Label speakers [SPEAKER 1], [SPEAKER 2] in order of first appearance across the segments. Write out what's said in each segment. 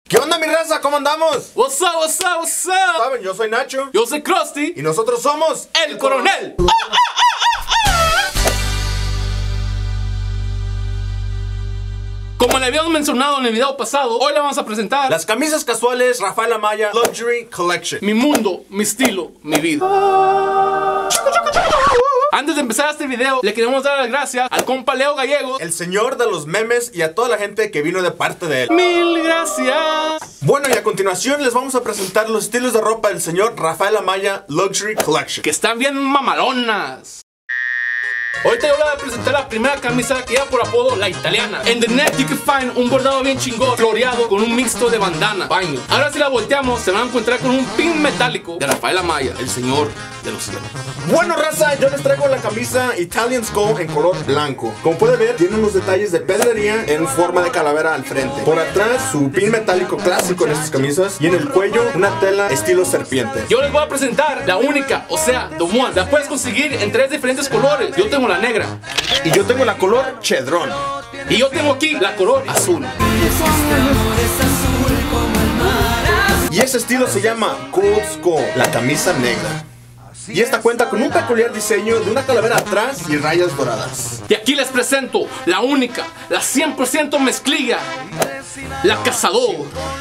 [SPEAKER 1] ¿Qué onda, mi raza? ¿Cómo andamos?
[SPEAKER 2] What's up, what's up, what's up?
[SPEAKER 1] Saben, yo soy Nacho.
[SPEAKER 2] Yo soy Krusty.
[SPEAKER 1] Y nosotros somos
[SPEAKER 2] El Coronel. Como le habíamos mencionado en el video pasado, hoy le vamos a presentar
[SPEAKER 1] las camisas casuales Rafael Amaya Luxury Collection.
[SPEAKER 2] mi mundo, mi estilo, mi vida. Antes de empezar este video, le queremos dar las gracias al compa Leo Gallegos,
[SPEAKER 1] El señor de los memes, y a toda la gente que vino de parte de él.
[SPEAKER 2] Mil gracias.
[SPEAKER 1] Bueno, y a continuación les vamos a presentar los estilos de ropa del señor Rafael Amaya Luxury Collection.
[SPEAKER 2] Que están bien mamalonas. Ahorita yo le voy a presentar la primera camisa que lleva por apodo La Italiana. En the neck you can find un bordado bien chingón, floreado con un mixto de bandana, baño. Ahora si la volteamos se van a encontrar con un pin metálico de Rafael Amaya, el señor de los cielos.
[SPEAKER 1] Bueno, raza, yo les traigo la camisa Italian Skull en color blanco. Como pueden ver, tiene unos detalles de pedrería en forma de calavera al frente. Por atrás, su pin metálico clásico en estas camisas. Y en el cuello, una tela estilo serpiente.
[SPEAKER 2] Yo les voy a presentar la única, o sea, the one. La puedes conseguir en 3 diferentes colores. Yo tengo la negra.
[SPEAKER 1] Y yo tengo la color chedrón.
[SPEAKER 2] Y yo tengo aquí la color azul.
[SPEAKER 1] Y ese estilo se llama Gold Skull, la camisa negra. Y esta cuenta con un peculiar diseño de una calavera atrás y rayas doradas.
[SPEAKER 2] Y aquí les presento la única, la 100% mezclilla, la Cazador.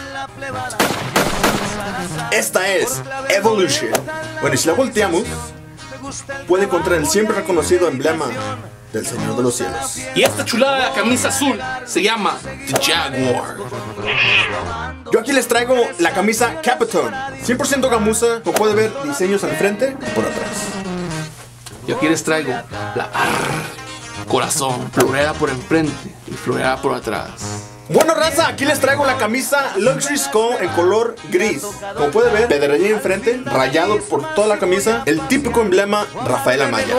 [SPEAKER 2] Esta es Evolution. Bueno, y si la volteamos, puede encontrar el siempre reconocido emblema del Señor de los Cielos. Y esta chulada de la camisa azul se llama The Jaguar.
[SPEAKER 1] Yo aquí les traigo la camisa Capiton, 100% gamuza. Como puede ver, diseños al frente y por atrás.
[SPEAKER 2] Yo aquí les traigo la Corazón, floreada por enfrente y floreada por atrás.
[SPEAKER 1] Bueno, raza, aquí les traigo la camisa Luxury Skull en color gris. Como puede ver, pedrería enfrente, rayado por toda la camisa, el típico emblema Rafael Amaya.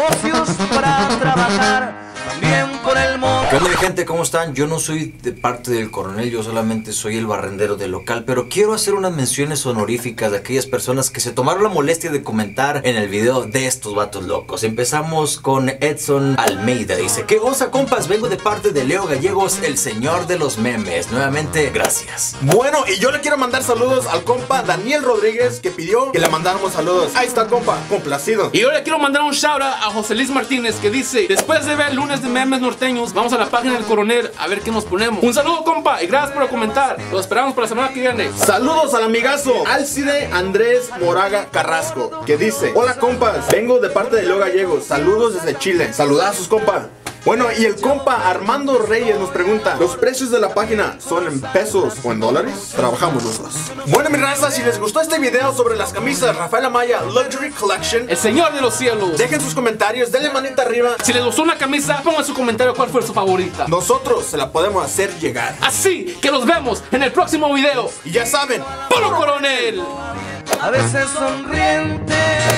[SPEAKER 3] ¿Qué onda, mi gente? ¿Cómo están? Yo no soy de parte del Coronel, yo solamente soy el barrendero del local, pero quiero hacer unas menciones honoríficas de aquellas personas que se tomaron la molestia de comentar en el video de estos vatos locos. Empezamos con Edson Almeida, dice: ¿qué osa, compas? Vengo de parte de Leo Gallegos, el señor de los memes. Nuevamente, gracias.
[SPEAKER 1] Bueno, y yo le quiero mandar saludos al compa Daniel Rodríguez, que pidió que le mandáramos saludos. Ahí está, compa, complacido.
[SPEAKER 2] Y yo le quiero mandar un shout out a José Luis Martínez, que dice: después de ver Lunes de Memes Norteños, vamos a la página del Coronel a ver qué nos ponemos. Un saludo, compa, y gracias por comentar. Lo esperamos para la semana que viene.
[SPEAKER 1] Saludos al amigazo Alcide Andrés Moraga Carrasco, que dice: hola, compas, vengo de parte de Leo Gallegos, saludos desde Chile. Saludazos, compa. Bueno, y el compa Armando Reyes nos pregunta: ¿los precios de la página son en pesos o en dólares? Trabajamos los dos. Bueno, mi raza, si les gustó este video sobre las camisas Rafael Amaya Luxury Collection,
[SPEAKER 2] El señor de los cielos,
[SPEAKER 1] dejen sus comentarios, denle manita arriba.
[SPEAKER 2] si les gustó una camisa, pongan su comentario cuál fue su favorita.
[SPEAKER 1] Nosotros se la podemos hacer llegar.
[SPEAKER 2] Así que nos vemos en el próximo video.
[SPEAKER 1] Y ya saben,
[SPEAKER 2] ¡Polo Coronel!
[SPEAKER 4] A veces sonriente,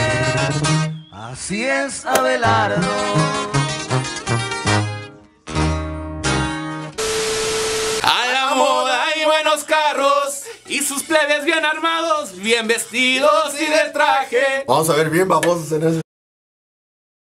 [SPEAKER 4] así es Abelardo.
[SPEAKER 2] A la moda hay buenos carros y sus plebes bien armados, bien vestidos y de traje.
[SPEAKER 1] vamos a ver bien babosos en eso.